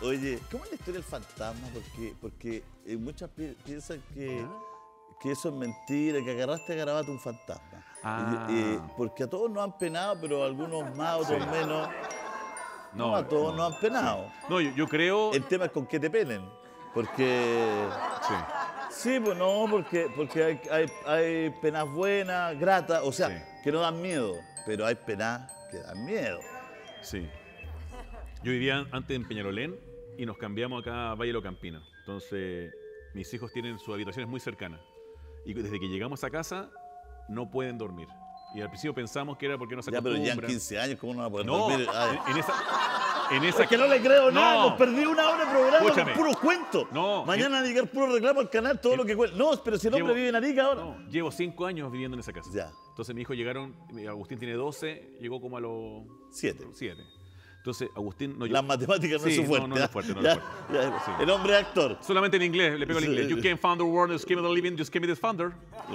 Oye, ¿cómo es la historia del fantasma? Porque muchas piensan que eso es mentira, que agarraste a Garabato un fantasma. Porque a todos nos han penado, pero algunos más, otros menos. No, a todos nos han penado. Sí. No, yo creo... El tema es con qué te penen. Porque... Sí. Sí, pues no, porque hay penas buenas, gratas, o sea, que no dan miedo, pero hay penas que dan miedo. Sí. Yo vivía antes en Peñalolén y nos cambiamos acá a Valle de Campina. Entonces, mis hijos tienen sus habitaciones muy cercanas. Y desde que llegamos a casa, no pueden dormir. Y al principio pensamos que era porque no se acostumbran. Ya, pero ya en 15 años, ¿cómo no van a poder dormir? En esa... Es que no le creo nada, nos perdí una hora de programa. Escúchame. Con puros cuentos. No, mañana van a llegar puro reclamo al canal, todo lo que cuenta. No, pero si el hombre vive en Arica ahora. No, llevo 5 años viviendo en esa casa. Ya. Entonces mis hijos llegaron, Agustín tiene 12, llegó como a los 7. Entonces Agustín... No, las matemáticas no es su fuerte. No es fuerte, no es fuerte. Sí. El hombre es actor. Solamente en inglés, le pego el inglés. You can't found the world, just give me the living, just give me the founder.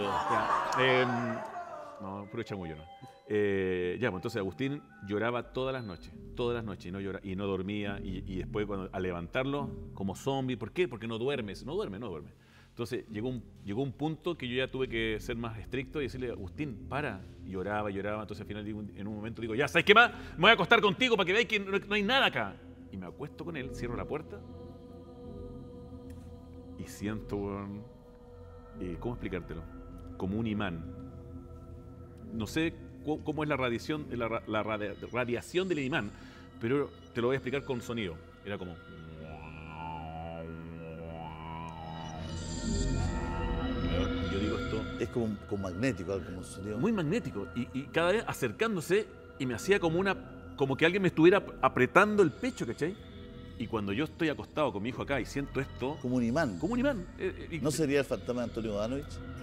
No, puro chamullo, ¿no? Pues entonces Agustín lloraba todas las noches, y no dormía, y después al levantarlo, como zombie, ¿por qué? Porque no duerme. Entonces llegó un punto que yo ya tuve que ser más estricto y decirle, Agustín, para. Y lloraba, entonces al final en un momento digo, ya, ¿sabes qué más? Me voy a acostar contigo para que veáis que no hay nada acá. Y me acuesto con él, cierro la puerta y siento, ¿cómo explicártelo? Como un imán. No sé cómo es la radiación del imán, pero te lo voy a explicar con sonido. Era como... Yo digo esto... Es como magnético, algo como un sonido. Muy magnético. Y cada vez acercándose y me hacía como que alguien me estuviera apretando el pecho, ¿cachai? Y cuando yo estoy acostado con mi hijo acá y siento esto... Como un imán. Como un imán. ¿No sería el fantasma de Antonio Bodanovich?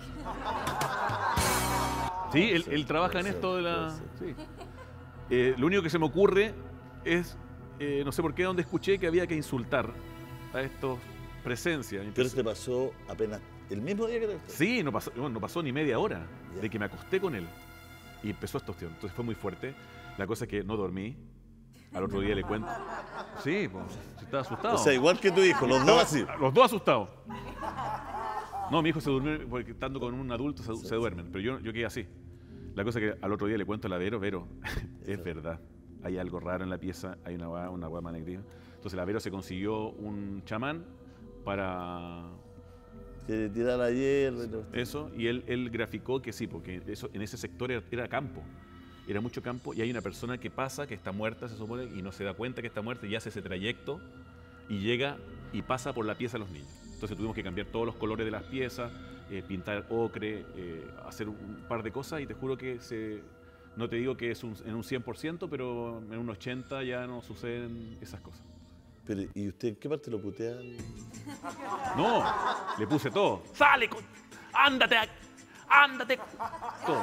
Sí, él trabaja en esto de la... Sí. Lo único que se me ocurre es, no sé por qué, donde escuché que había que insultar a estos presencias. Pero se te pasó apenas el mismo día que te... Sí, no pasó ni media hora de que me acosté con él. Y empezó esta opción. Entonces fue muy fuerte. La cosa es que no dormí. Al otro día le cuento. Sí, pues, estaba asustado. O sea, igual que tu hijo, los dos así. Los dos asustados. No, mi hijo se durmió porque estando con un adulto se duermen, pero yo quedé así. La cosa es que al otro día le cuento a la Vero, es verdad, hay algo raro en la pieza, hay una guama negra. Entonces la Vero se consiguió un chamán para... Que tirar la hierba. Eso, y él graficó que sí, porque eso, en ese sector era campo. Era mucho campo y hay una persona que pasa, que está muerta, se supone, y no se da cuenta que está muerta y hace ese trayecto y llega y pasa por la pieza a los niños. Entonces tuvimos que cambiar todos los colores de las piezas, pintar ocre, hacer un par de cosas y te juro que no te digo que es en un 100%, pero en un 80% ya no suceden esas cosas. Pero, ¿y usted en qué parte lo putea? No, le puse todo. ¡Sale! ¡Ándate! ¡Ándate! Todo.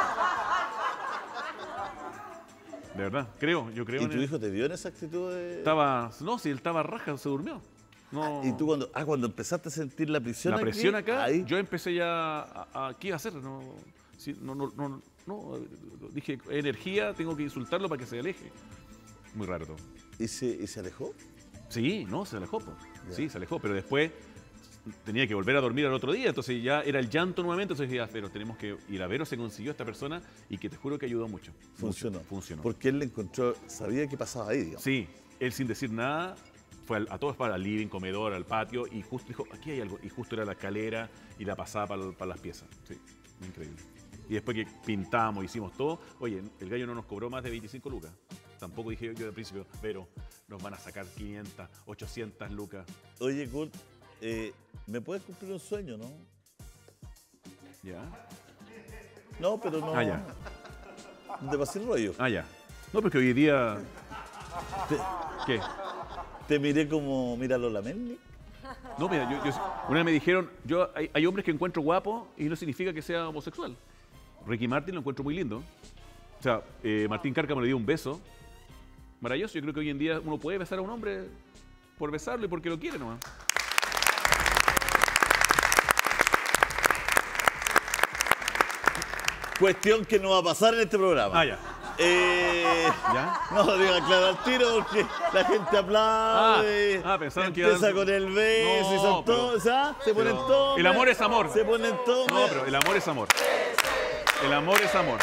De verdad, yo creo. ¿Y tu hijo te vio en esa actitud de...? No, si él estaba raja, se durmió. No. ¿Y tú cuando empezaste a sentir la presión aquí? La presión acá, ahí... yo empecé ya ¿qué iba a hacer? No, dije, energía, tengo que insultarlo para que se aleje. Muy raro todo. ¿Y se alejó? Sí, no, se alejó. Sí, se alejó, pero después tenía que volver a dormir al otro día, entonces ya era el llanto nuevamente, entonces dije, pero tenemos que ir a Vero, se consiguió esta persona y que te juro que ayudó mucho. Funcionó. Funcionó. Porque él le encontró, sabía qué pasaba ahí, digamos. Sí, él sin decir nada, fue a todos para el living, comedor, al patio, y justo dijo, aquí hay algo, y justo era la escalera y la pasada para las piezas. Sí, increíble. Y después que pintamos, hicimos todo, oye, el gallo no nos cobró más de 25 lucas. Tampoco dije yo al principio, pero nos van a sacar 500, 800 lucas. Oye, Kurt, ¿me puedes cumplir un sueño, no? ¿Ya? No, pero no. Ah, ya. De pasar rollo. Ah, ya. No, porque hoy día... ¿Qué? Te miré como mira Lola Melnik. No, mira, una vez me dijeron, hay hombres que encuentro guapos y no significa que sea homosexual. Ricky Martin lo encuentro muy lindo. O sea, Martín Cárcamo le dio un beso. Maravilloso. Yo creo que hoy en día uno puede besar a un hombre por besarlo y porque lo quiere nomás. Cuestión que no va a pasar en este programa. Ah, ya. ¿Ya? No lo diga claro al tiro porque la gente aplaude. Pensaron que empieza con el beso y son todos, ¿ah? Se ponen todos. El amor es amor. Se ponen todos. No, pero el amor es amor. El amor es amor.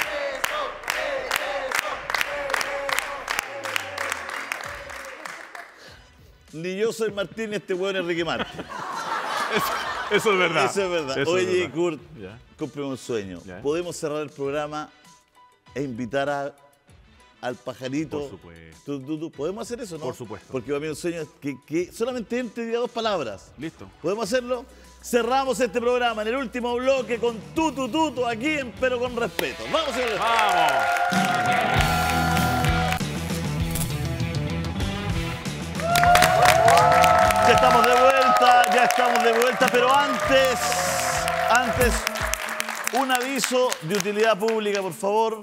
Ni yo soy Martín, este weón es Ricky Martin. Eso es verdad. Eso es verdad. Eso Oye, es verdad. Kurt, Ya. cúmpleme un sueño. Ya. Podemos cerrar el programa e invitar al pajarito. Por supuesto. ¿Podemos hacer eso, no? Por supuesto. Porque para mí un sueño es que solamente entre y diga 2 palabras. Listo. ¿Podemos hacerlo? Cerramos este programa en el último bloque con Tutu aquí en Pero con Respeto. Vamos, señores. ¡Vamos! Ya estamos de vuelta, pero antes, un aviso de utilidad pública, por favor,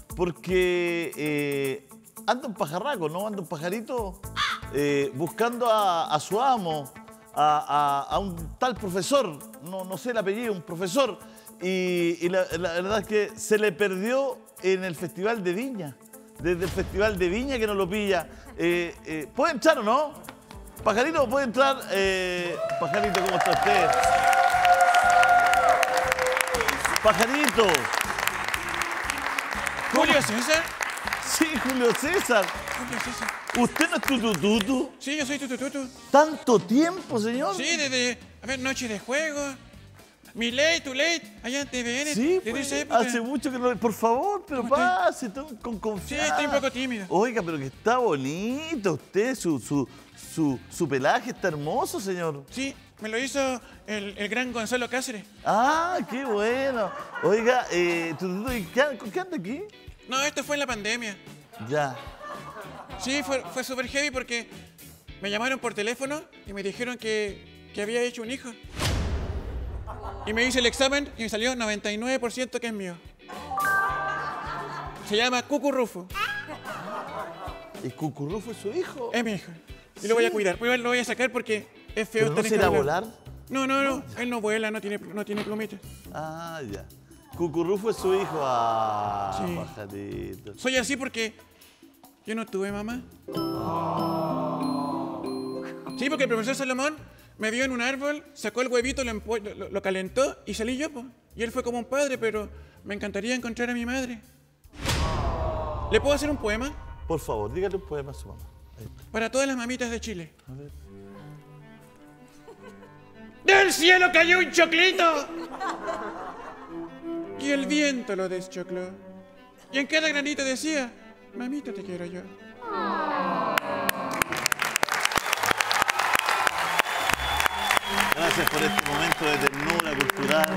porque anda un pajarraco, ¿no? Anda un pajarito buscando a su amo, a un tal profesor, no sé el apellido, un profesor, y la verdad es que se le perdió en el Festival de Viña, desde el Festival de Viña que no lo pilla. ¿Puede entrar o no? Pajarito, ¿puede entrar? Pajarito, ¿cómo está usted? Pajarito. ¿Julio César? Sí, Julio César. Julio César. ¿Usted no es Tutututu? Sí, yo soy Tutututu. ¿Tanto tiempo, señor? Sí, desde, Noche de Juego, Mi Late, Tu Late, allá en TVN, Sí, desde pues, esa época. hace mucho que no... Por favor, pero ¿Cómo estoy? pase, con Sí, confianza. estoy un poco tímido. Oiga, pero que está bonito usted, su pelaje está hermoso, señor. Sí, me lo hizo el gran Gonzalo Cáceres. Ah, qué bueno. Oiga, Tututu, ¿con qué anda aquí? No, esto fue en la pandemia. Ya. Sí, fue súper heavy porque me llamaron por teléfono y me dijeron que había hecho un hijo. Y me hice el examen y me salió 99% que es mío. Se llama Cucurrufo. ¿Y Cucurrufo es su hijo? Es mi hijo. Y lo voy a cuidar. Primero lo voy a sacar porque es feo ¿Pero no estar se irá a encargado. volar? No. Él no vuela, no tiene plumitas. Ah, ya. Cucurrufo es su hijo. Ah, Sí. pajarito. Soy así porque yo no tuve mamá. Sí, porque el profesor Salomón me vio en un árbol, sacó el huevito, lo calentó y salí yo, po. Y él fue como un padre, pero me encantaría encontrar a mi madre. ¿Le puedo hacer un poema? Por favor, dígale un poema a su mamá. Ahí está. Para todas las mamitas de Chile. A ver. ¡Del cielo cayó un choclito! Y el viento lo deschocló. Y en cada granito decía, mamita te quiero yo. Gracias por este momento de ternura cultural.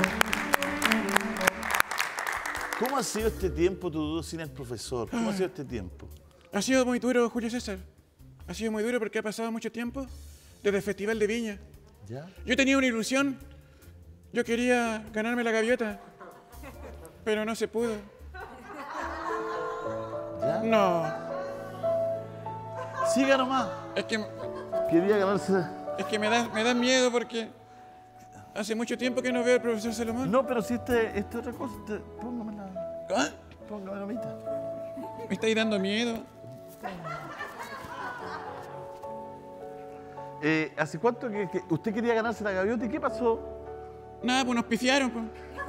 ¿Cómo ha sido este tiempo, Tututu, sin el profesor? ¿Cómo ha sido este tiempo? Ha sido muy duro, Julio César. Ha sido muy duro porque ha pasado mucho tiempo desde el Festival de Viña. ¿Ya? Yo tenía una ilusión. Yo quería ganarme la gaviota. Pero no se pudo. ¿Ya? No. Siga nomás. Es que Quería ganarse... me da miedo porque hace mucho tiempo que no veo al profesor Salomón. No, pero si este es otra cosa, póngamela. ¿Ah? Póngame la mitad. Me estáis dando miedo. ¿Hace cuánto que usted quería ganarse la gaviota y qué pasó? Nada, pues nos pifiaron. Pues.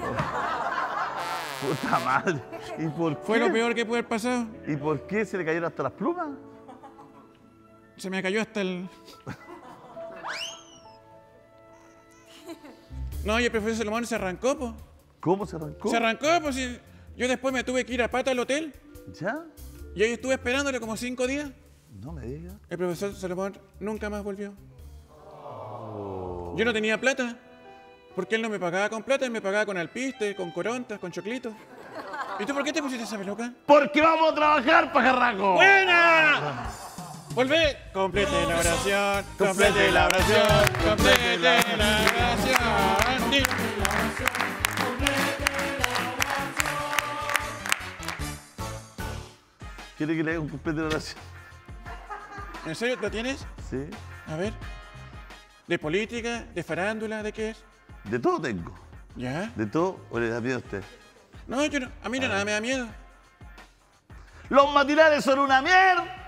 Puta madre. ¿Y por qué? Fue lo peor que pudo haber pasado. ¿Y por qué se le cayeron hasta las plumas? Se me cayó hasta el... No, y el profesor Salomón se arrancó, pues. ¿Cómo se arrancó? Se arrancó, pues. Y yo después me tuve que ir a pata al hotel. ¿Ya? Y ahí estuve esperándole como 5 días. No me diga. El profesor Salomón nunca más volvió. Yo no tenía plata, porque él no me pagaba con plata, él me pagaba con alpiste, con corontas, con choclitos. ¿Y tú por qué te pusiste esa peluca? ¡Porque vamos a trabajar, pajarraco! ¡Buena! Volvé. Complete la oración, complete la oración, complete la oración. Sí. ¿Quiere que le haga un complete de oración? ¿En serio lo tienes? Sí. A ver. ¿De política? ¿De farándula? ¿De qué es? De todo tengo. ¿Ya? ¿De todo o le da miedo a usted? No, yo no. A mí no nada me da miedo. Los matinales son una mierda.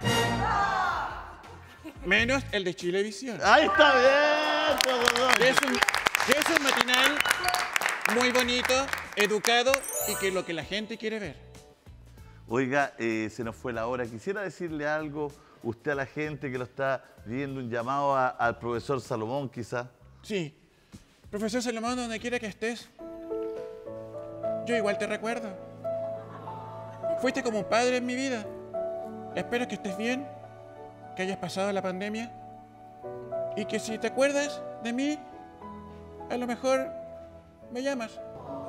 Menos el de Chilevisión. Ahí está bien, Codorón. Que es un matinal muy bonito, educado y que es lo que la gente quiere ver. Oiga, se nos fue la hora. Quisiera decirle algo, usted a la gente que lo está viendo, un llamado al profesor Salomón, quizás. Sí. Profesor Salomón, donde quiera que estés, yo igual te recuerdo. Fuiste como un padre en mi vida. Espero que estés bien, que hayas pasado la pandemia y que si te acuerdas de mí, a lo mejor me llamas.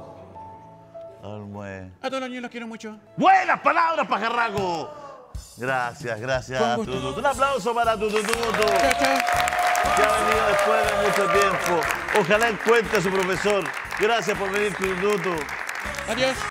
A todos los niños los quiero mucho. ¡Buenas palabras, pajarraco! Gracias, gracias. Con gusto. Tutu. Un aplauso para Tutu. Chao, chao. Que ha venido después de mucho tiempo. Ojalá encuentre a su profesor. Gracias por venir, Tutu. Adiós.